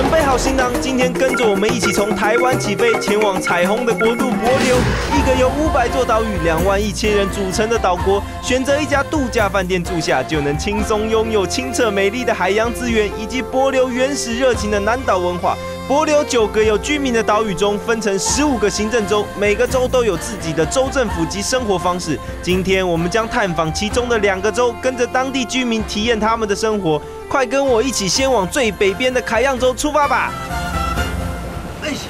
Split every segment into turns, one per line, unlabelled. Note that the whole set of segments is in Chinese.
准备好行囊，今天跟着我们一起从台湾起飞，前往彩虹的国度帛琉，一个由500座岛屿、21000人组成的岛国。选择一家度假饭店住下，就能轻松拥有清澈美丽的海洋资源，以及帛琉原始热情的南岛文化。帛琉9个有居民的岛屿中，分成15个行政州，每个州都有自己的州政府及生活方式。今天我们将探访其中的2个州，跟着当地居民体验他们的生活。快跟我一起先往最北边的凯漾州出发吧！哎呀，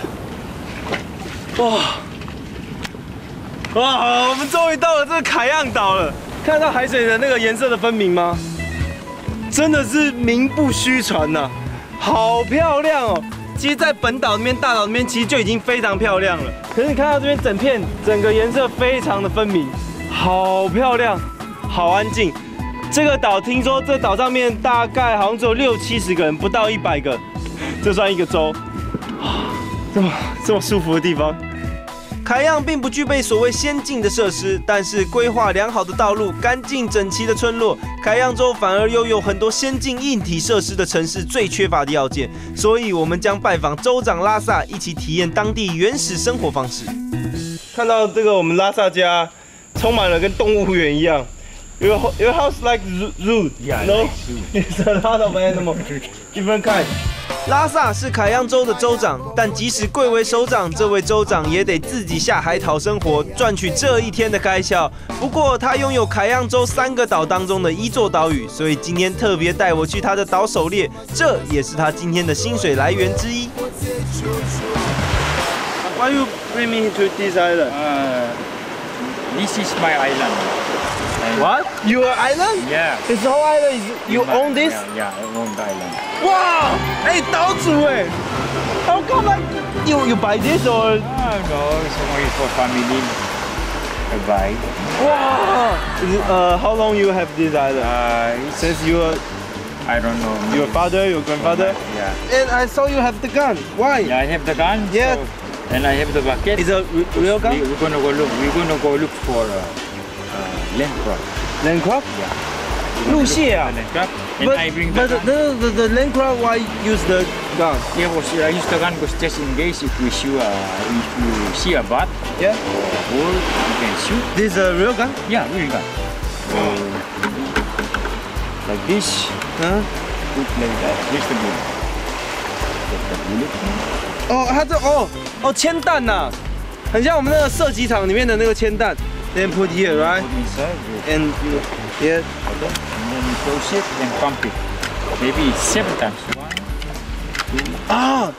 哇，我们终于到了这个凯漾岛了。看到海水的那个颜色的分明吗？真的是名不虚传呐，好漂亮哦！其实，在本岛那边、大岛那边，其实就已经非常漂亮了。可是你看到这边整个颜色非常的分明，好漂亮，好安静。这个岛听说这岛上面大概好像只有60-70个人，不到100个，这算一个州。这么舒服的地方。凯漾并不具备所谓先进的设施，但是规划良好的道路、干净整齐的村落，凯漾州反而又有很多先进硬体设施的城市最缺乏的要件。所以，我们将拜访州长拉萨，一起体验当地原始生活方式。看到这个，我们拉萨家充满了跟动物园一样。Your house like zoo?
Yeah,
no?
Like zoo.
It's a lot of animals, different kind. 拉萨是凯漾州的州长，但即使贵为首长，这位州长也得自己下海讨生活，赚取这一天的开销。不过他拥有凯漾州3个岛当中的1座岛屿，所以今天特别带我去他的岛狩猎，这也是他今天的薪水来源之一。Why you bring me to this island?
This is my island.
What? Your island?
Yeah.
This whole island is you own this?
Yeah, I own the island.
哇，哎，岛主哎，How come like you buy this or?
No, it's only for family. I buy.
哇，how long you have this island? Since you are,
I don't know.
your father, your grandfather?
Yeah.
And I saw you have the gun. Why?
Yeah, I have the gun.
Yeah.
So, and I have the bucket.
It's a real gun?
We're gonna go look for land crab.
Land crab?
Yeah.
鹿蟹啊。
Land crab. And
But,
I bring
but
the gun.
the land crab, why use the gun?
Yeah, I use the gun because just in case if you see a bat
Yeah.
or bull, you can shoot.
This is a real gun?
Yeah, real gun. Like this.
Huh?
Put like that. Here's the bullet. Get the bullet.
哦，它这铅弹呐，很像我们那个射击场里面的那个铅弹。Then put here, right?
Put inside.
And yeah.
Okay. And then you close it and pump it. Maybe 7 times. 1, 2.
啊！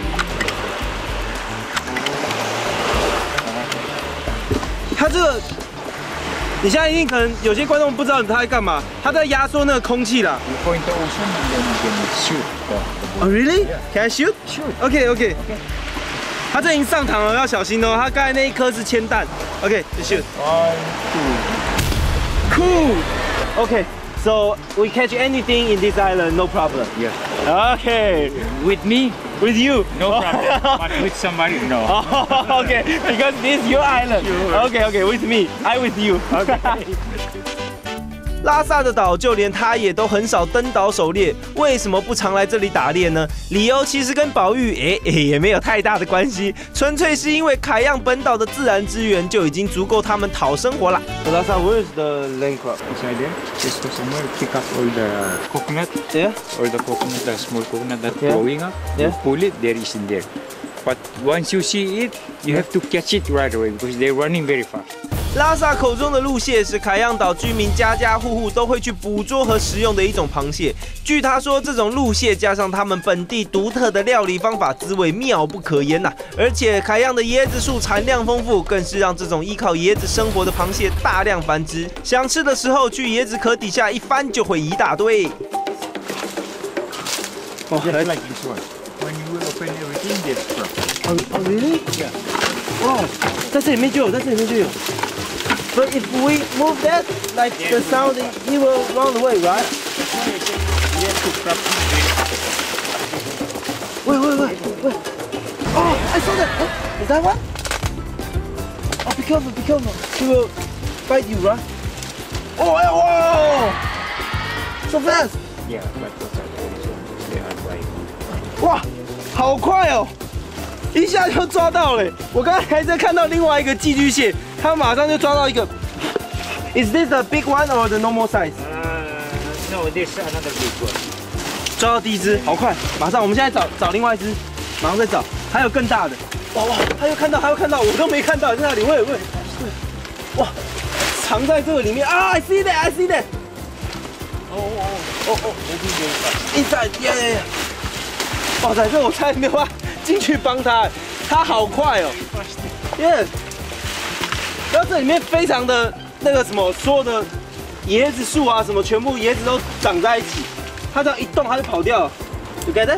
它这个，你现在一定可能有些观众不知道它在干嘛，它在压缩那个空气啦。
You point the ocean and then you can shoot the
Oh,
bullet.
really?
Yeah.
Can I shoot?
Shoot.
Okay, okay. 它这已经上膛了，要小心哦。它刚才那一颗是铅弹。Okay, just shoot.
1, 2.
Cool. Okay, so we catch anything in this island, no problem.
Yeah.
Okay,
With me?
with you.
No problem. But with somebody? No.
Oh, okay, because this is your island.
Sure.
Okay, okay, with me, I with you. Okay. 拉萨的岛，就连他也都很少登岛狩猎，为什么不常来这里打猎呢？理由其实跟保育也没有太大的关系，纯粹是因为凯漾本岛的自然资源就已经足够他们讨生活啦。拉萨 where is the land crab?
Inside there, just go somewhere, pick up all the coconut,
Yeah.
all the coconut, the small coconut that's
Yeah.
growing up.
Yeah.
You pull it, there is in there. But once you see it, you have to catch it right away because they're running very fast.
拉萨口中的鹿蟹是凯漾岛居民家家户户都会去捕捉和食用的一种螃蟹。据他说，这种鹿蟹加上他们本地独特的料理方法，滋味妙不可言呐。而且凯漾的椰子树产量丰富，更是让这种依靠椰子生活的螃蟹大量繁殖。想吃的时候，去椰子壳底下一翻就会一大堆。
Oh, just like this one. When you open everything, there's crab.
Oh, really?
Yeah.
哇，在这里面就有，在这里面就有。But if we move that, like the sound, it will run away, right?
You have to crab
Wait. Oh, I saw that. Oh, is that one? Oh, be careful, be careful. He will bite you, right? Oh, whoa! So fast.
Yeah, but they are like.
哇， 好快哦，一下就抓到了。我刚才还在看到另外一个寄居蟹，它马上就抓到一个。Is this the big one or the normal size?
No, this another big one.
抓到第一只，好快！马上，我们现在找另外一只，马上再找，还有更大的。哇，他又看到，我都没看到，在那里，喂，哇，藏在这个里面啊 ！I see that. 哦 ，inside， yeah. 哇塞，这我差点没有办法进去帮他，他好快哦 ，yeah。然后这里面非常的那个什么，所有的椰子树啊，什么全部椰子都长在一起。它这样一动，它就跑掉了。You get it？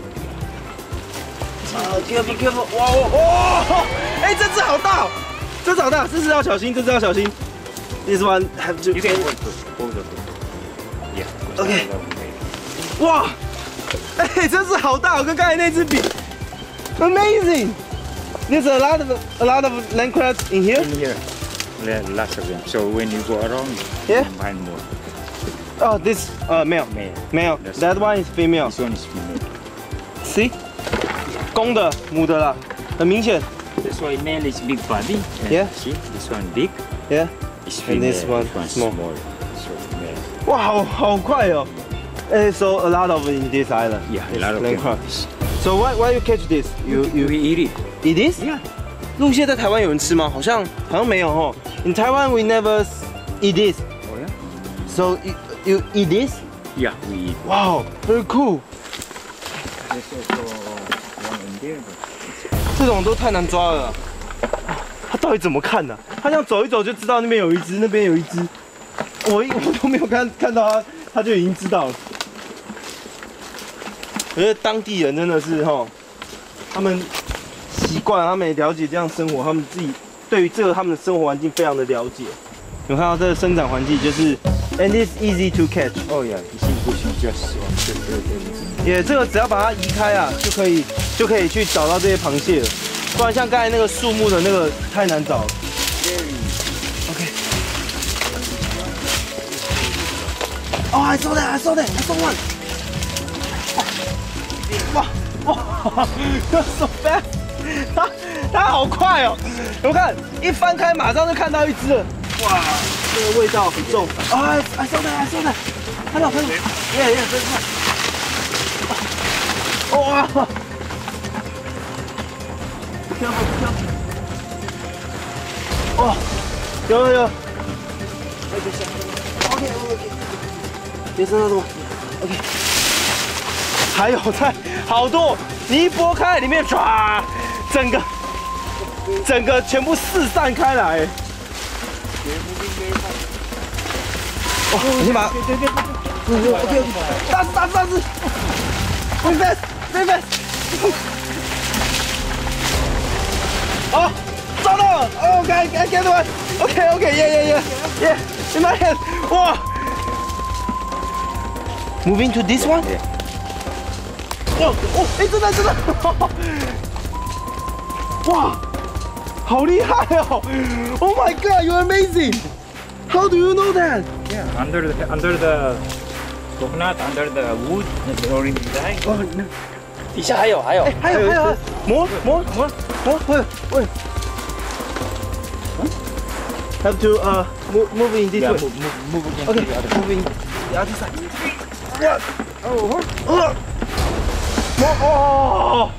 careful！ 哇！哎，这只好大，这只好大，这只要小心，这只要小心。This one have to.
You can hold it. Yeah.
OK。哇！哎，这只好大，跟刚才那只比。Amazing! There's a lot of land crabs in here.
In here, there are lots of them. So when you go around,
Yeah.
you can find more.
Oh, this male.
Male.
That one is female.
This one is female.
See? 公的，母的啦，很明显。
This one male is big body.
Yeah.
See, this one big.
Yeah.
Is
And
female.
this one small.
So male.
哇，好快哦！哎，so a lot of in this island.
Yeah, a lot of
land
them.
crab. So why you catch this? You
We eat it.
eat this?
Yeah.
鹿蟹在台湾有人吃吗？好像没有哦。In Taiwan we never eat this.
Oh yeah.
So you eat this?
Yeah, we eat.
Wow, very cool.
There's also one in there.
这种都太难抓了。他到底怎么看呢、他这样走一走就知道那边有一只，那边有一只。我都没有看到他，他就已经知道了。我觉得当地人真的是哈，他们习惯，他们也了解这样生活，他们自己对于这个他们的生活环境非常的了解。有看到这个生长环境就是，and it's easy to catch。
Oh yeah, you see, this is just on the
也这个只要把它移开啊，就可以去找到这些螃蟹了。不然像刚才那个树木的那个太难找了。OK。Oh, I saw that. I saw one. 哇，so fast！ 它好快哦！我看一翻开，马上就看到一只了。哇，这个味道很重。啊 ，I saw that！ 看到，耶，真快！哇！哦，有。OK，别生那么多。OK。还有在好多，你一拨开，里面唰，整个全部四散开来。哇！我先把，OK， 大只 ，very fast。哦，抓到了 ！OK， I get one。OK， in my hand， 哇 ！Moving to this one。哦，哎，真的，哇，好厉害哦 ！Oh my God, you're amazing! How do you know that?
Yeah, under the coconut, under the wood, the orange dye.
哦，底下还有，摸，喂。Have to move in this way.
Move again.
Okay, moving the other side. Yeah. Oh,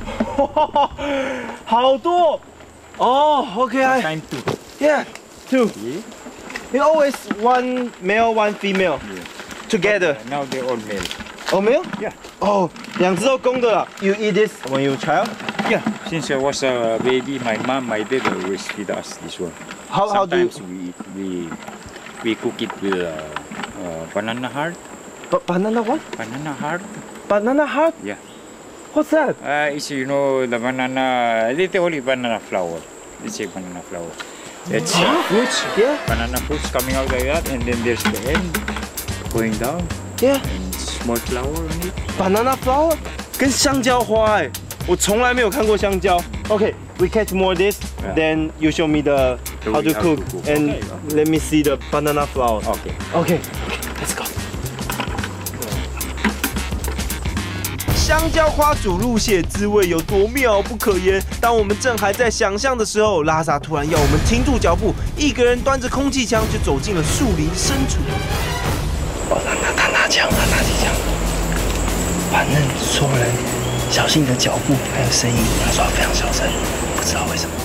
好多哦 OK
Time two.
Yeah, two.
Yeah.
It's always one male, one female together.
Now they're all male.
Oh, male?
Yeah.
Oh, 两只都公的啦。You eat this when you child?
Yeah. Since I was a baby, my mom, my dad always feed us this one.
How do you?
Sometimes we cook it with banana heart.
Banana what?
Banana heart.
Banana heart?
Yeah.
What's that?
It's the banana. They only banana flower. It's a banana flower. It's fruits.
Yeah.
Banana fruits coming out like that, and then there's the end going down,
Yeah.
and small flower on it.
Banana flower? 跟香蕉花哎，我从来没有看过香蕉。Okay, we catch more of this.
Yeah.
Then you show me the how to cook, and let me see the banana flower.
Okay.
Okay, let's go. 香蕉花煮鹿蟹滋味有多妙不可言。当我们正还在想象的时候，拉萨突然要我们停住脚步，一个人端着空气枪就走进了树林深处。哦，他拿枪，反正所有人小心你的脚步，还有声音，他说非常小声，不知道为什么。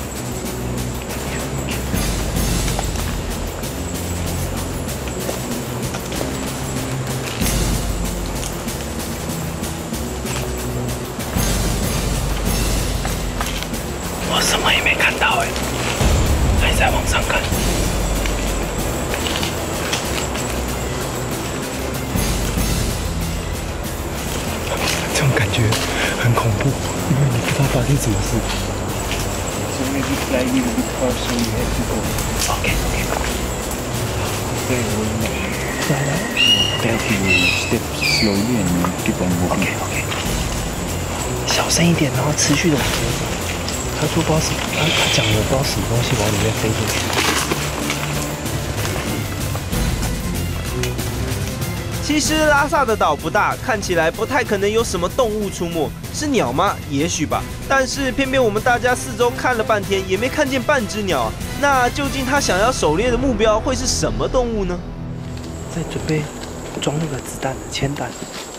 我什么也没看到还在往上看。这种感觉很恐怖，因为你不知道发生什么事。
So maybe fly a little bit far, so you have to go.
OK。
Tell you step slowly and keep on moving.
OK。小声一点，然后持续的往前走。他说不知道什么，他讲的不知道什么东西往里面飞进去。其实拉萨的岛不大，看起来不太可能有什么动物出没，是鸟吗？也许吧。但是偏偏我们大家四周看了半天，也没看见半只鸟。那究竟他想要狩猎的目标会是什么动物呢？在准备装那个子弹的铅弹。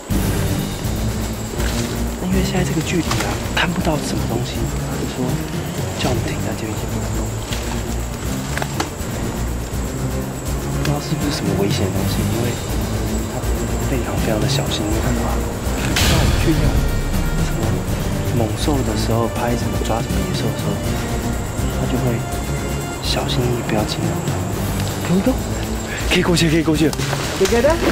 那因为现在这个距离看不到什么东西，他就说叫我们停在这边先不动。不知道是不是什么危险的东西，因为非常的小心，你看到吗？那我们去那什么猛兽的时候，拍什么抓什么野兽的时候，他就会小心翼翼，不要惊扰它。可以动，可以过去。You get that?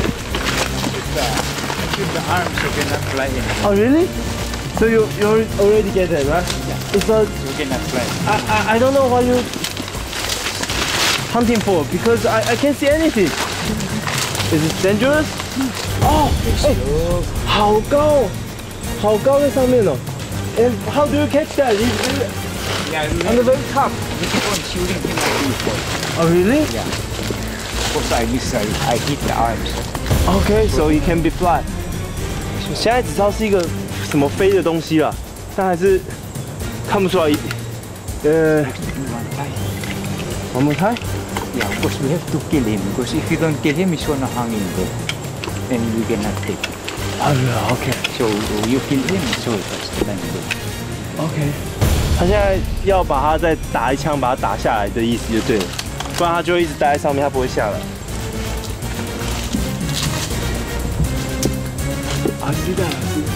With the arms, you cannot fly in.
Oh really? So you already get it, right? Yeah. It's a.
You cannot fly.
I don't know what you hunting for because I can't see anything. Is it dangerous? 哦，好高在上面哦。And how do you catch that?
Yeah,
On the very top.
you keep on shooting him like before.
Oh really?
Yeah. Of course, I hit the arms.
Okay, so it can be fly. 现在只知道是一个什么飞的东西啦，但还是看不出来。我们开。
Yeah, of course, we have to kill him because if you don't kill him, he's gonna hang in there, and we cannot take him.
Oh yeah, okay.
So you kill him, so fast, then go.
OK， 他现在要把他再打一枪，把他打下来的意思就对了，不然他就会一直待在上面，他不会下来。啊，是的，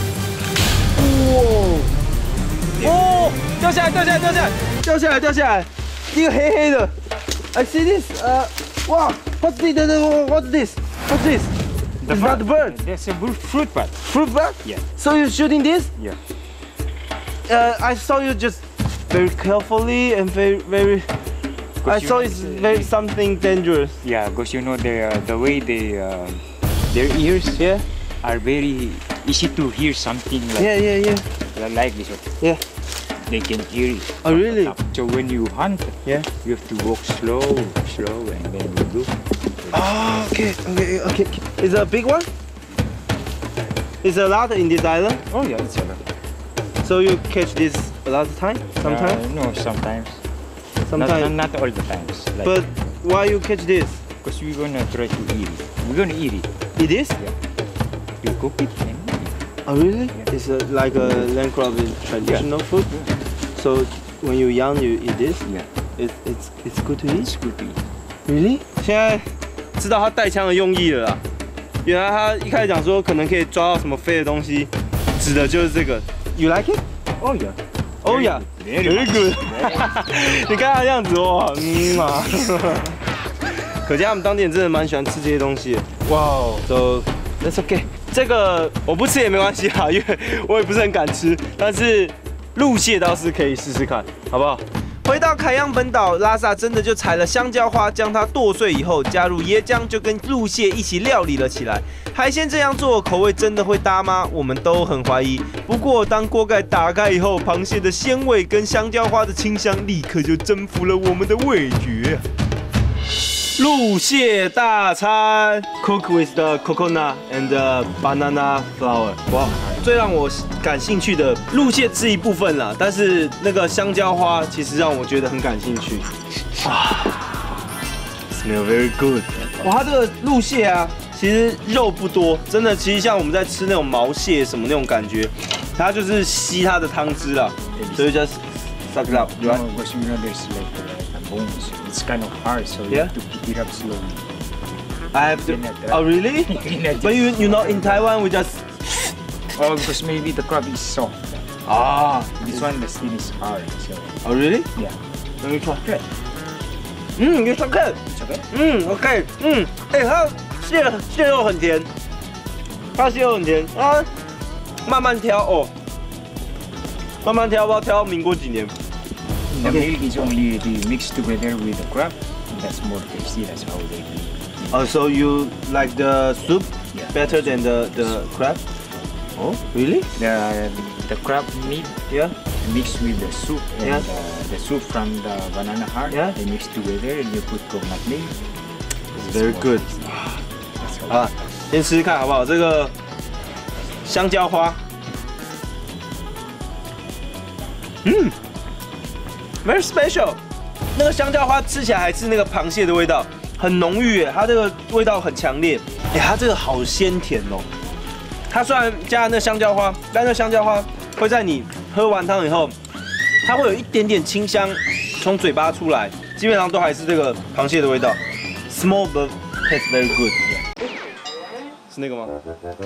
哇！哦，掉下来，一个黑黑的。I see this. Wow. What's this? It's not the bird.
That's a fruit bat.
Fruit bat?
Yeah.
So you're shooting this?
Yeah.
I saw you just very carefully and very. I saw it's very something dangerous.
Yeah, because you know the way their ears are very easy to hear something like like this.
Yeah.
They can hear it.
Oh really?
So when you hunt, you have to walk slow, and then you do.
Oh, okay. Is it a big one? Is there a lot in this island?
Oh yeah, it's a lot.
So you catch this a lot of time? Sometimes?
No, sometimes.
Sometimes.
Not all the times. Like,
But why you catch this?
because we're gonna try to eat it. We're gonna eat it.
It is?
Yeah. You cook it and eat it.
Oh really?
Yeah.
It's like a land crab traditional food. So when you're young, you eat this.
Yeah.
It's good to eat.
It's good to eat.
Really? 现在知道他带枪的用意了啦。原来他一开始讲说可能可以抓到什么飞的东西，指的就是这个。You like it?
Oh yeah.
Oh yeah. Very good. 你看他样子哇，可见他们当地人真的蛮喜欢吃这些东西的。哇哦，So that's okay. 这个我不吃也没关系啦，因为我也不是很敢吃。但是鹿蟹倒是可以试试看，好不好？回到凯阳本岛，拉萨真的就采了香蕉花，将它剁碎以后，加入椰浆，就跟鹿蟹一起料理了起来。海鲜这样做，口味真的会搭吗？我们都很怀疑。不过当锅盖打开以后，螃蟹的鲜味跟香蕉花的清香，立刻就征服了我们的味觉。 鹿蟹大餐 ，cook with the coconut and the banana flour。哇，最让我感兴趣的鹿蟹是一部分啦，但是那个香蕉花其实让我觉得很感兴趣。啊 ，smell very good。哇，它这个鹿蟹啊，其实肉不多，真的，其实像我们在吃那种毛蟹什么那种感觉，它就是吸它的汤汁啦，所以 just suck it up， 对吧？
Because there's like bones. It's kind of hard, so you have to pick it up slowly.
I have to. Oh really? But you know in Taiwan we just.
Oh, because maybe the crab is soft.
Ah,
This one the skin is hard, so
oh really?
yeah.
Let me try. You so good.
It's okay.
OK. 它蟹肉很甜，它蟹肉很甜啊，慢慢挑哦，慢慢挑，不知道挑到民国几年。
The milk is only mixed together with the crab. That's more tasty. That's how they do it.
Oh, so you like the soup
Yeah.
better than the crab? Oh, really?
The crab meat
Yeah.
mixed with the soup and
Yeah.
the soup from the banana heart.
Yeah.
They mix together and you put coconut milk.
It's very good.
That's all.
好了，先吃吃看好不好？这个香蕉花，very special。那个香蕉花吃起来还是那个螃蟹的味道，很浓郁耶，它这个味道很强烈。它这个好鲜甜哦。它虽然加了那香蕉花，但那香蕉花会在你喝完汤以后，它会有一点点清香从嘴巴出来，基本上都还是这个螃蟹的味道。Small but tastes very good。是那个吗？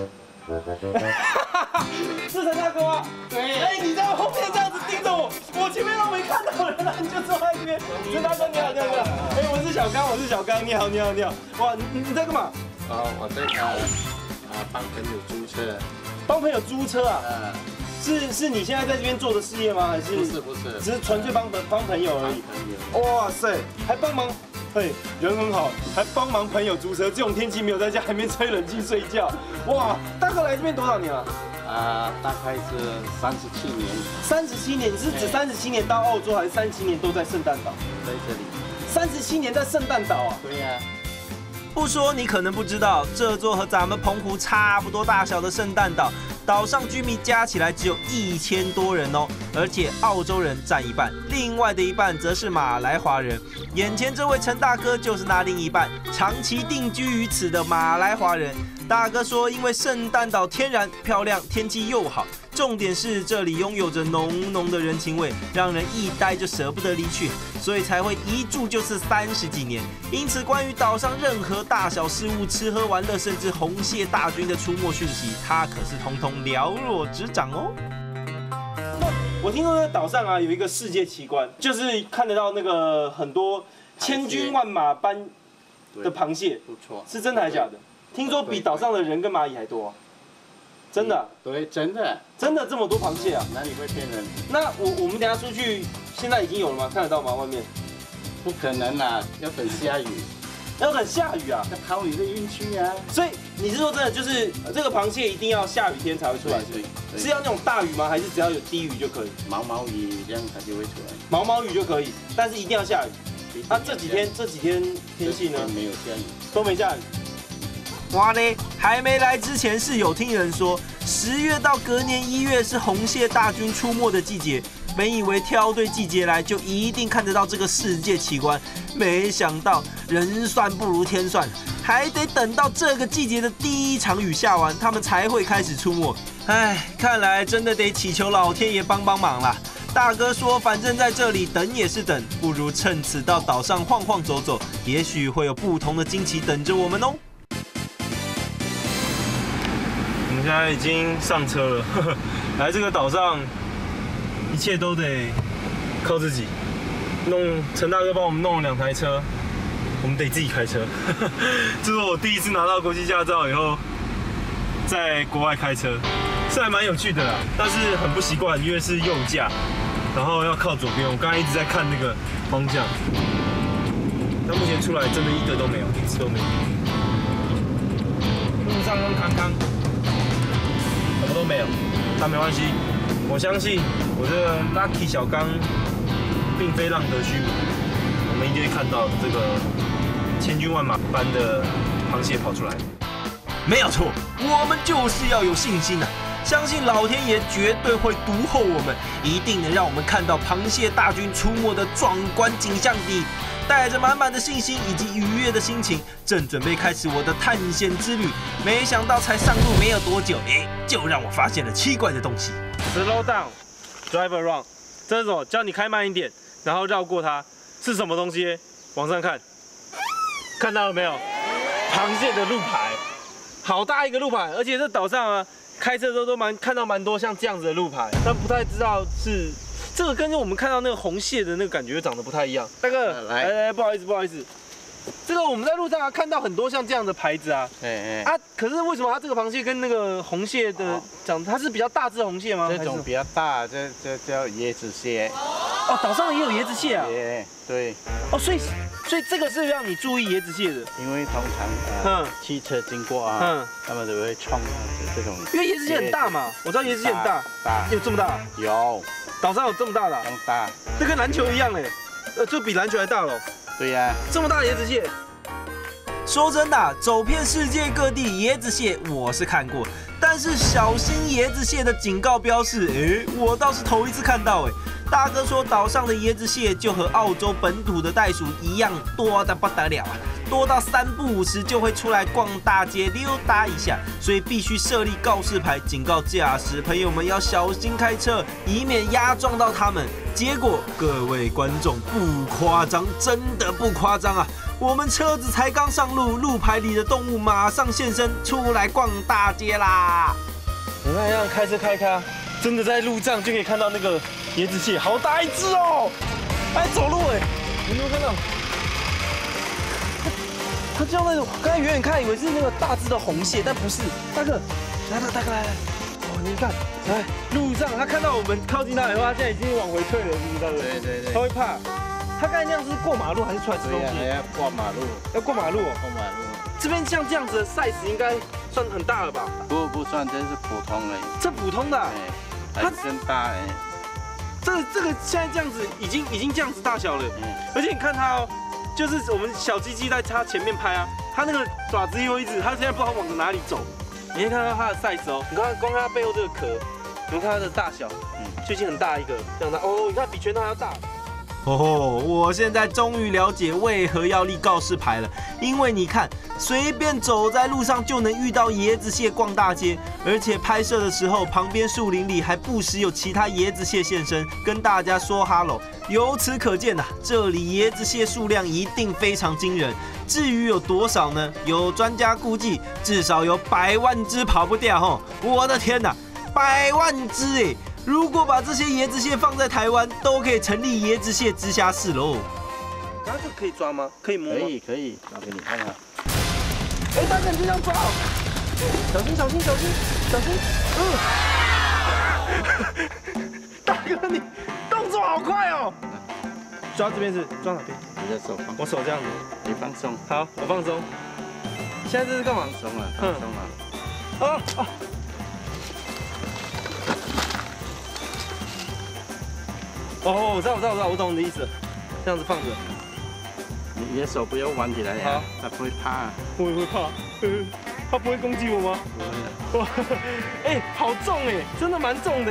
是陈大哥吗？对。你在后面这样子盯着我，我前面都没看到人了，你就坐在这边。陈大哥你好，你好，你好。我是小刚，你好。哇，你在干嘛？
我在帮朋友租车。
帮朋友租车啊？是你现在在这边做的事业吗？还是？
不是，
只是纯粹帮朋友而已。哇塞，还帮忙。嘿，人很好，还帮忙朋友租车。这种天气没有在家里面吹冷气睡觉。哇，大哥来这边多少年了？
大概是37年，
37年，你是指37年到澳洲，还是37年都在圣诞岛？
在这里。
37年在圣诞岛啊？
对呀。
不说你可能不知道，这座和咱们澎湖差不多大小的圣诞岛，岛上居民加起来只有1000多人哦，而且澳洲人占一半，另外的一半则是马来华人。眼前这位陈大哥就是那另一半，长期定居于此的马来华人。大哥说，因为圣诞岛天然漂亮，天气又好，重点是这里拥有着浓浓的人情味，让人一待就舍不得离去，所以才会一住就是30几年。因此，关于岛上任何大小事物、吃喝玩乐，甚至红蟹大军的出没讯息，他可是通通了若指掌哦。我听说在岛上啊有一个世界奇观，就是看得到那个很多千军万马般的螃蟹，
不错，
是真的还是假的？听说比岛上的人跟蚂蚁还多、啊，真的、啊？
对，真的
这么多螃蟹啊？
哪里会骗人？
那我们等一下出去，现在已经有了吗？看得到吗？外面？
不可能啊，要等下雨，
要等下雨啊？
要靠你的运气啊。
所以你是说真的，就是这个螃蟹一定要下雨天才会出来？
对，
是要那种大雨吗？还是只要有低雨就可以？
毛毛雨这样它就会出来。
毛雨就可以，但是一定要下雨。啊，这几天天气呢？
没有下雨，
都没下雨。哇嘞！还没来之前是有听人说，10月到隔年1月是红蟹大军出没的季节。本以为挑对季节来就一定看得到这个世界奇观，没想到人算不如天算，还得等到这个季节的第一场雨下完，他们才会开始出没。唉，看来真的得祈求老天爷帮忙啦。大哥说，反正在这里等也是等，不如趁此到岛上晃晃走走，也许会有不同的惊奇等着我们哦。我们现在已经上车了，来这个岛上，一切都得靠自己。陈大哥帮我们弄了2台车，我们得自己开车。这是我第一次拿到国际驾照以后，在国外开车，是还蛮有趣的啦，但是很不习惯，因为是右驾，然后要靠左边。我刚才一直在看那个方向，但目前出来真的一个都没有，一次都没有。路上都康康。什么都没有，但没关系，我相信我这个 Lucky 小刚并非浪得虚名，我们一定会看到这个千军万马般的螃蟹跑出来。没有错，我们就是要有信心啊！相信老天爷绝对会独厚我们，一定能让我们看到螃蟹大军出没的壮观景象的。带着满满的信心以及愉悦的心情，正准备开始我的探险之旅，没想到才上路没有多久，就让我发现了奇怪的东西。Slow down, drive around， 这是什么？叫你开慢一点，然后绕过它，是什么东西？往上看，看到了没有？螃蟹的路牌，好大一个路牌，而且这岛上啊，开车都看到蛮多像这样子的路牌，但不太知道是。这个跟我们看到那个红蟹的那个感觉长得不太一样。大哥，来，不好意思，这个我们在路上看到很多像这样的牌子啊。可是为什么它这个螃蟹跟那个红蟹的长，它是比较大只的红蟹吗？
这种比较大，这叫椰子蟹。
哦，岛上也有椰子蟹啊。
对。
哦，所以这个是让你注意椰子蟹的。
因为通常汽车经过啊，他们都会冲这种。
因为椰子蟹很大嘛，我知道椰子蟹很大。大。有这么大？
有。
岛上有这么大的、啊？
更大，
这跟篮球一样哎，就比篮球还大了。
对呀、
这么大的椰子蟹。说真的，走遍世界各地，椰子蟹我是看过，但是小心椰子蟹的警告标示，我倒是头一次看到哎。大哥说，岛上的椰子蟹就和澳洲本土的袋鼠一样多得不得了啊，多到3不5时就会出来逛大街溜达一下，所以必须设立告示牌，警告驾驶朋友们要小心开车，以免压撞到他们。结果各位观众不夸张，真的不夸张啊！我们车子才刚上路，路牌里的动物马上现身，出来逛大街啦！你看，这样开车开啊，真的在路上就可以看到那个椰子蟹，好大一只哦！还走路哎，有没有看到？它就像那种，刚才远远看以为是那个大只的红蟹，但不是。大哥，大哥来，哦，你看，来路上他看到我们靠近他以后，他现在已经往回退了，是不是大哥？对，他会怕。他刚才那样是过马路还是出来吃东西？
要过马路。
要过马路哦。
过马路。
这边像这样子的 size 应该算很大了吧？
不算，这是普通的。
这普通的、啊。
它真大哎。
这个现在这样子已经这样子大小了。而且你看它哦，就是我们小鸡鸡在它前面拍啊，它那个爪子又一直，它现在不知道往哪里走。你可以看到它的 size 哦，你看光看它背后这个壳，你看它的大小，最近很大一个，这样大哦，你看比拳头还要大。哦，我现在终于了解为何要立告示牌了，因为你看，随便走在路上就能遇到椰子蟹逛大街，而且拍摄的时候，旁边树林里还不时有其他椰子蟹现身，跟大家说哈喽。由此可见这里椰子蟹数量一定非常惊人。至于有多少呢？有专家估计，至少有100万只跑不掉吼！我的天哪，100万只哎！如果把这些椰子蟹放在台湾，都可以成立椰子蟹直辖市喽。这个可以抓吗？可以摸吗？
可以，拿给你看看。
大哥，你就这样抓好，小心！大哥，你动作好快哦！抓这边是抓哪边？
你的手放。
我手这样子。
你放松。
好，我放松。现在这是干嘛？
放松了。
哦，我知道，我懂你的意思。这样子放着。
你的手不要弯起来呀，它不会怕。
我也会怕，它不会攻击我吗？
不会。
哇，好重哎，真的蛮重的。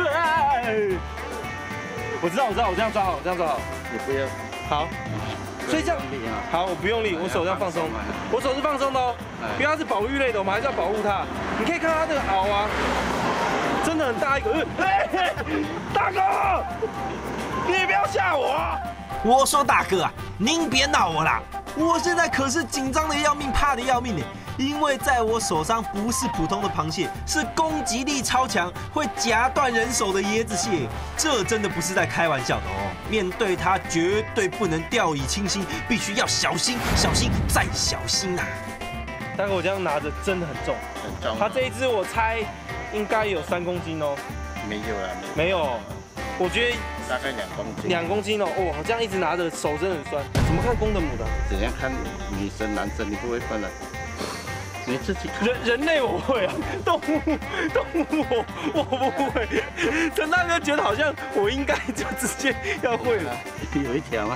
我知道，我这样抓好，
你不要。
好。所以这样。好，我不用力，我手要放松。我手是放松的哦，因为它是保育类的，我们还是要保护它。你可以看它这个螯啊。真的很大一个，大哥，你不要吓我！我说大哥啊，您别闹我啦，我现在可是紧张的要命，怕的要命呢。因为在我手上不是普通的螃蟹，是攻击力超强，会夹断人手的椰子蟹，这真的不是在开玩笑的哦。面对它绝对不能掉以轻心，必须要小心再小心啊！大哥，我这样拿着真的很重，
很重。
它这一只我猜。应该有3公斤哦，
没有啦，
没有，我觉得
大概2公斤。
2公斤哦，哇，这样一直拿着手真的很酸。怎么看公的母的？
怎样看女生男生你不会分的，你自己看。
人类我会啊，动物我不会。陈大哥觉得好像我应该就直接要会了。
有一条吗？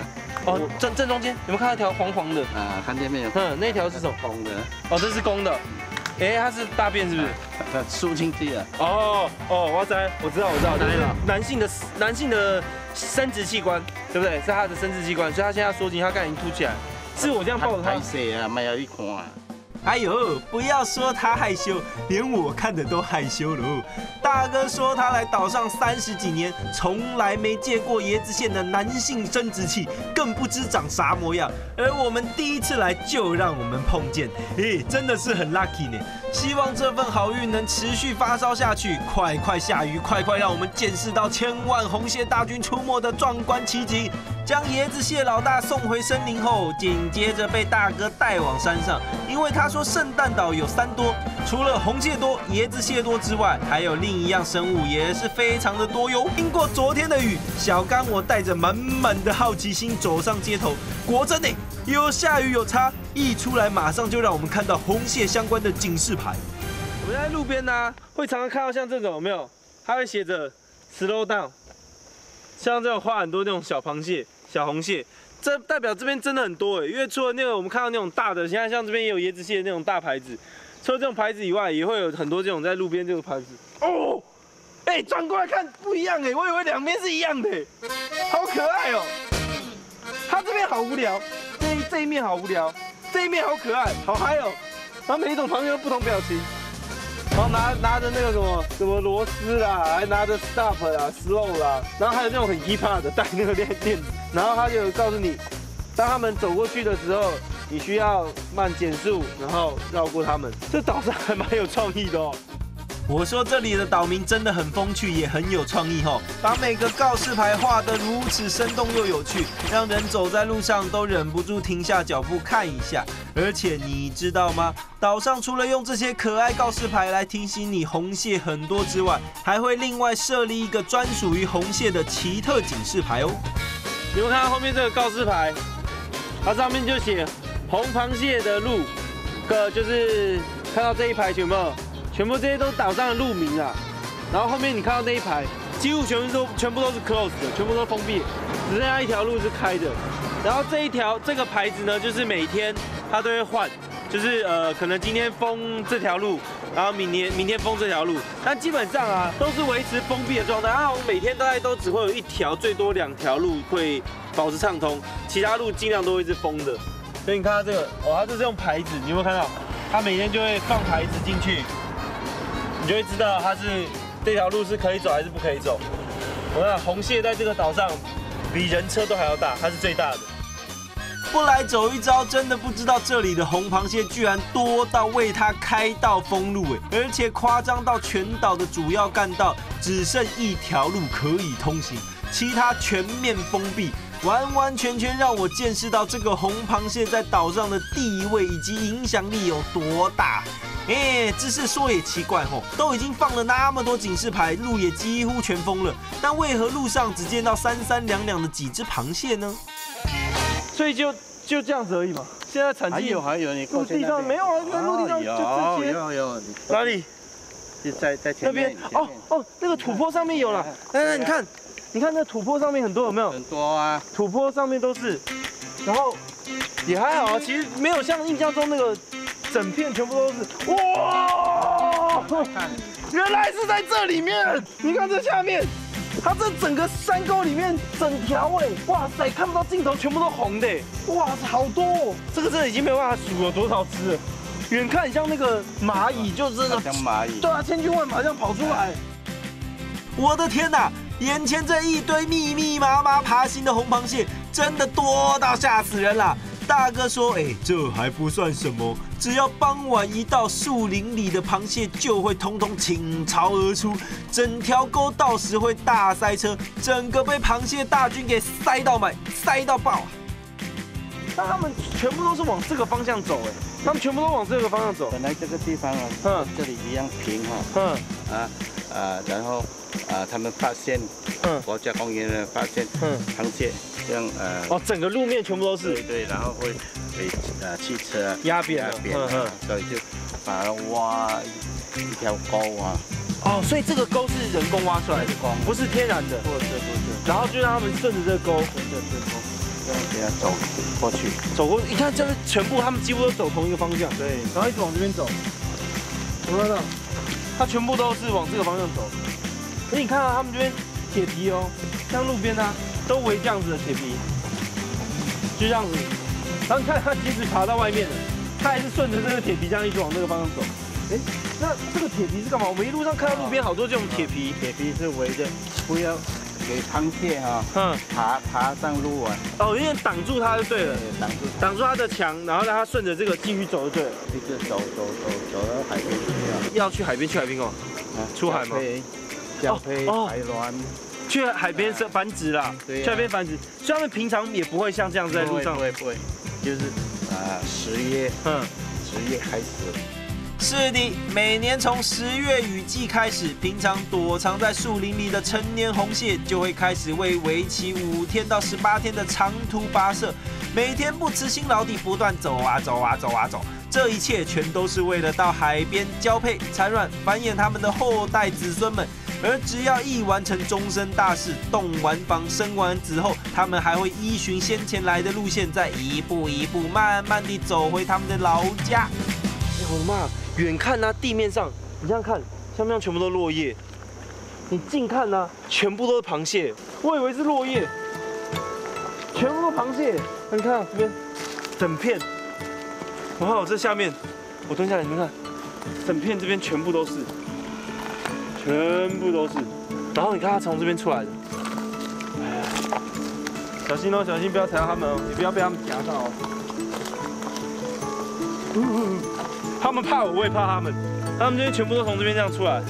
哦，正中间，有没有看到一条黄黄的？
啊，看见没有？
那条是什么？
公的。
哦，这是公的。哎，它是大便是不是？
它输进去了。
哇塞，我知道，就是男性的生殖器官，对不对？是他的生殖器官，所以他现在缩进，他刚才已经凸起来。是我这样抱着他。
拍摄啊，没有一看。
哎呦，不要说他害羞，连我看的都害羞了。大哥说他来岛上30几年，从来没见过椰子县的男性生殖器，更不知长啥模样。而我们第一次来就让我们碰见，真的是很 lucky 呢。希望这份好运能持续发烧下去，快快下雨，快快让我们见识到千万红蟹大军出没的壮观奇景。将椰子蟹老大送回森林后，紧接着被大哥带往山上，因为他说圣诞岛有3多，除了红蟹多、椰子蟹多之外，还有另一样生物也是非常的多哟。经过昨天的雨，小刚我带着满满的好奇心走上街头，果真有下雨有差，一出来马上就让我们看到红蟹相关的警示牌。
我们在路边呢，会常常看到像这种有没有？它会写着 slow down， 像这种画很多那种小螃蟹、小红蟹，这代表这边真的很多因为除了那个我们看到那种大的，现在像这边也有椰子蟹的那种大牌子，除了这种牌子以外，也会有很多这种在路边这个牌子。转过来看不一样我以为两边是一样的好可爱哦。它这边好无聊，这一面好无聊，这一面好可爱，好嗨哦。然后每一种螃蟹都不同表情。然后拿着那个什么螺丝啦，还拿着 stop 啦 slow 啦，然后还有那种很 hip hop 的带那个链子，然后他就告诉你，当他们走过去的时候，你需要慢减速，然后绕过他们。这岛上还蛮有创意的哦。
我说这里的岛民真的很风趣，也很有创意吼，把每个告示牌画得如此生动又有趣，让人走在路上都忍不住停下脚步看一下。而且你知道吗？岛上除了用这些可爱告示牌来提醒你红蟹很多之外，还会另外设立一个专属于红蟹的奇特警示牌哦。
你们看到后面这个告示牌，它上面就写红螃蟹的路，就是看到这一排全部这些都是岛上的路名啊。然后后面你看到那一排，几乎全部都是 closed 的，全部都封闭，只剩下一条路是开的。然后这个牌子呢，就是每天它都会换，就是可能今天封这条路，然后明天封这条路，但基本上啊都是维持封闭的状态。然后每天大概都只会有1条，最多2条路会保持畅通，其他路尽量都会是封的。所以你看到这个它这是用牌子，你有没有看到？它每天就会放牌子进去。你就会知道它是这条路是可以走还是不可以走。我看红蟹在这个岛上比人车都还要大，它是最大的。
不来走一遭，真的不知道这里的红螃蟹居然多到为它开道封路而且夸张到全岛的主要干道只剩1条路可以通行，其他全面封闭。完完全全让我见识到这个红螃蟹在岛上的地位以及影响力有多大。只是说也奇怪都已经放了那么多警示牌，路也几乎全封了，但为何路上只见到3三两两的几只螃蟹呢？
所以就这样子而已嘛。现在产季
还有，你
陆地上没有啊，在陆地上就这些。
有。
哪里？
就在前面。
那边那个土坡上面有了。来，你看那土坡上面很多有没有？
很多啊，
土坡上面都是，然后也还好啊，其实没有像印象中那个整片全部都是。哇！原来是在这里面，你看这下面。它这整个山沟里面整条哇塞，看不到尽头，全部都红的哇，好多这个真的已经没有办法数有多少只了。远看很像那个蚂蚁，就真的
像蚂蚁，
对啊，千军万马这样跑出来。
我的天哪！眼前这一堆密密麻麻爬行的红螃蟹，真的多到吓死人啦！大哥说，这还不算什么，只要傍晚一到，树林里的螃蟹就会通通倾巢而出，整条沟到时会大塞车，整个被螃蟹大军给塞到满，塞到爆啊！
但他们全部都是往这个方向走他们全部都往这个方向走。
本来这个地方这里一样平然后他们发现，国家公园人发现，螃蟹这样
整个路面全部都是。
对，然后会被汽车
压扁，
所以就把它挖一条沟
所以这个沟是人工挖出来的，不是天然的。
不是。
然后就让他们顺着这个沟，
给它走过去。
走过，你看这边全部他们几乎都走同一个方向，
对，
然后一直往这边走，有没有看到？它全部都是往这个方向走。而你看到他们这边铁皮哦，像路边啊，都围这样子的铁皮，就这样子。然后你看它即使爬到外面了，它还是顺着这个铁皮这样一直往那个方向走。哎，那这个铁皮是干嘛？我们一路上看到路边好多这种铁皮，
铁皮是围着，不要给螃蟹哈，爬上路啊。
哦，有点挡住它就对了，
挡住
它的墙，然后让它顺着这个继续走就对了。
一直走到海边去
要去海边哦，出海吗？
交配排卵。
去海边繁殖啦，去海边繁殖，所以他们平常也不会像这样子在路上，
不会，就是10月开始。
是的，每年从10月雨季开始，平常躲藏在树林里的成年红蟹就会开始为为期5天到18天的长途跋涉，每天不辞辛劳地不断走啊走。这一切全都是为了到海边交配、产卵、繁衍他们的后代子孙们。而只要一完成终身大事，洞完房、生完子后，他们还会依循先前来的路线，再一步一步慢慢地走回他们的老家。
哎，我的妈！远看呢，地面上你这样看，像不像全部都落叶？你近看呢，全部都是螃蟹。我以为是落叶，全部都螃蟹。你看这边，整片。哇，这下面，我蹲下来，你们看，整片这边全部都是。然后你看它从这边出来的，小心哦，小心不要踩到它们哦，你不要被它们夹到哦。他们怕我，我也怕他们。他们这边全部都从这边这样出来，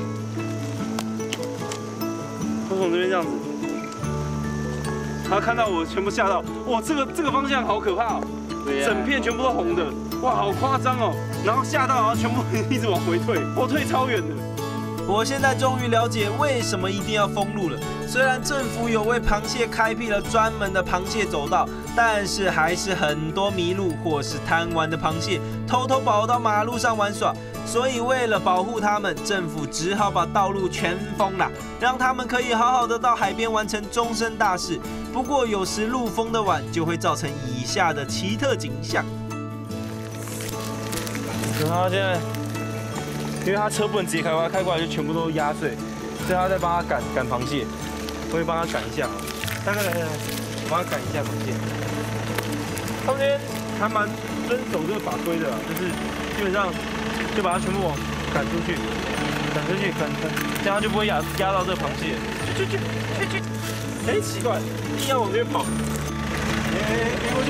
都从这边这样子。他看到我，全部吓到。哇，这个方向好可怕哦！整片全部都红的，哇，好夸张哦。然后吓到，然后全部一直往回退，我退超远的。
我现在终于了解为什么一定要封路了。虽然政府有为螃蟹开辟了专门的螃蟹走道，但是还是很多迷路或是贪玩的螃蟹偷偷跑到马路上玩耍。所以为了保护它们，政府只好把道路全封了，让他们可以好好的到海边完成终身大事。不过有时路封的晚，就会造成以下的奇特景象。
然后现在。因为他车不能直接开过来，开过来就全部都压碎，所以他在帮他赶螃蟹，我会帮他赶一下，大概来，我帮他赶一下螃蟹。他们这边还蛮遵守这个法规的啦，就是基本上就把它全部往赶出去，这样就不会压到这个螃蟹。去！哎，奇怪，硬要往这边跑。别过去！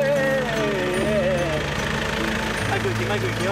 爱鬼停啊！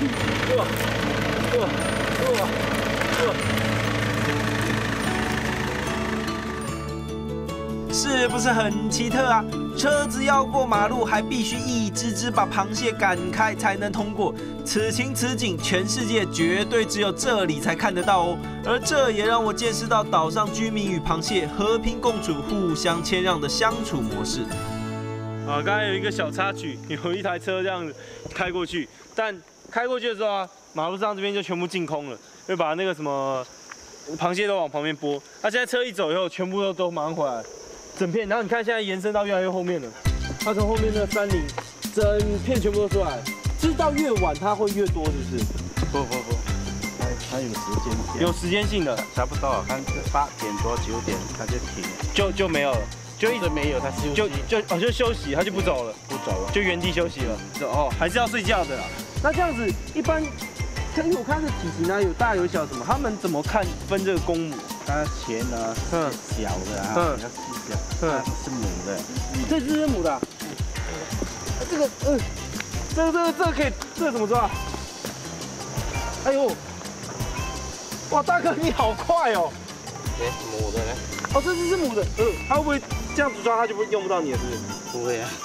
是不是很奇特啊？车子要过马路，还必须一只只把螃蟹赶开才能通过。此情此景，全世界绝对只有这里才看得到哦。而这也让我见识到岛上居民与螃蟹和平共处、互相谦让的相处模式。
啊，刚才有一个小插曲，有一台车这样子开过去，但开过去的时候啊，马路上这边就全部净空了，会把那个什么螃蟹都往旁边拨。它现在车一走以后，全部都马上回来，整片。然后你看现在延伸到越来越后面了，它从后面那个山林，整片全部都出来。就是到越晚它会越多，是不是？
不，它有时间性。
有时间性的，
差不多，看8点多9点它就停，
就没有了。
就一直没有，它休息，
就休息，它就不走了，就原地休息了。哦，还是要睡觉的啦。那这样子一般，因为我看这体型呢有大有小什么，他们怎么看分这个公母？
它前呢小的啊，比较细小，是母的。
这只是母的。这个可以，这个怎么抓？哎呦，哇，大哥你好快哦！
母的呢？
哦，这只是母的，它会不会这样子抓，它就不会用不到你了，是不是？
不会啊。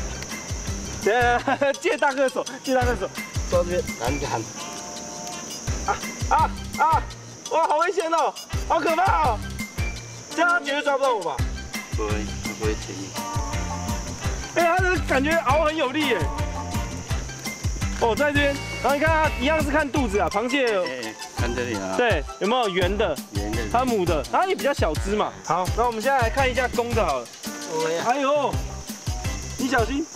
对，借大哥手，抓这边，
赶。
哇，好危险哦，好可怕哦！这样他绝对抓不到我吧？
不会，它不会轻易。
他的感觉熬很有力耶。哦，在这边，然后你看它一样是看肚子啊，螃蟹有。
看这里啊。
对，有没有圆的？
圆的。
它母的，它也比较小只嘛。好，那我们现在来看一下公的好了。哎呦， 你小心。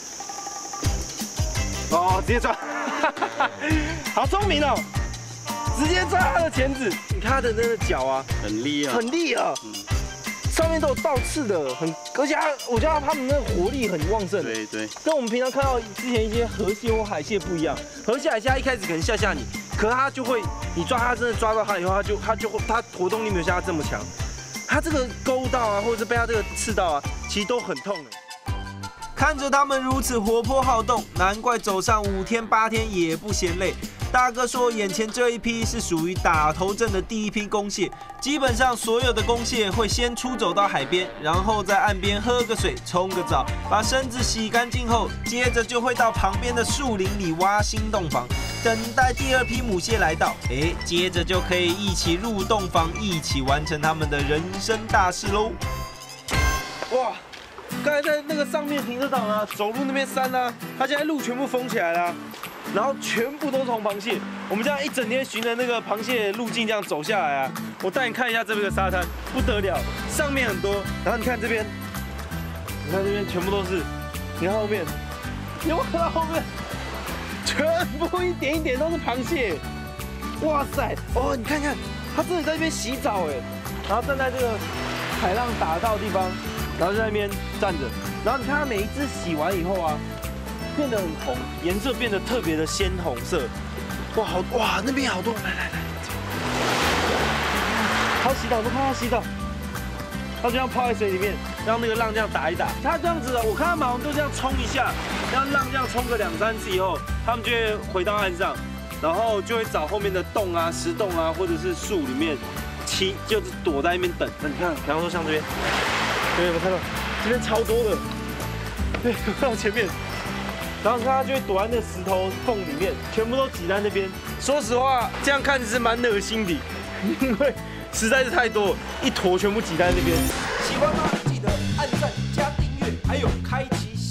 哦，直接抓，好聪明哦，直接抓它的钳子。你看它的那个脚啊，
很利啊，
很利啊，上面都有倒刺的，而且我觉得它们那个活力很旺盛。
对对，
跟我们平常看到之前一些河蟹或海蟹不一样，河蟹、海蟹它一开始可能吓你，可是它就会，你抓它真的抓到它以后，它活动力没有像它这么强。它这个勾到啊，或者是被它这个刺到啊，其实都很痛哎。
看着他们如此活泼好动，难怪走上5天8天也不嫌累。大哥说，眼前这一批是属于打头阵的第一批公蟹，基本上所有的公蟹会先出走到海边，然后在岸边喝个水、冲个澡，把身子洗干净后，接着就会到旁边的树林里挖新洞房，等待第2批母蟹来到，接着就可以一起入洞房，一起完成他们的人生大事喽。
哇！刚才在那个上面停车场啊，走路那边山啊，它现在路全部封起来了，然后全部都是红螃蟹。我们这样一整天循着那个螃蟹路径这样走下来啊，我带你看一下这边的沙滩，不得了，上面很多，然后你看这边，你看这边全部都是，你看后面，有没有看到后面？全部一点一点都是螃蟹，哇塞！哦，你看看，它真的在这边洗澡哎，然后站在这个海浪打到的地方。然后在那边站着，然后你看它每一只洗完以后啊，变得很红，颜色变得特别的鲜红色。哇，哇，那边好多，来，好洗澡，都看它洗澡，它就这样泡在水里面，让那个浪这样打一打。它这样子的，我看它马上就这样冲一下，让浪这样冲个2、3次以后，它们就会回到岸上，然后就会找后面的洞啊、石洞啊，或者是树里面，就是躲在那边等。那你看，比方说像这边。对，有没有看到？这边超多的，对，看到前面，然后它就会躲在那个石头缝里面，全部都挤在那边。说实话，这样看是蛮恶心的，因为实在是太多，一坨全部挤在那边。
喜欢吗？记得按赞加订阅，还有开启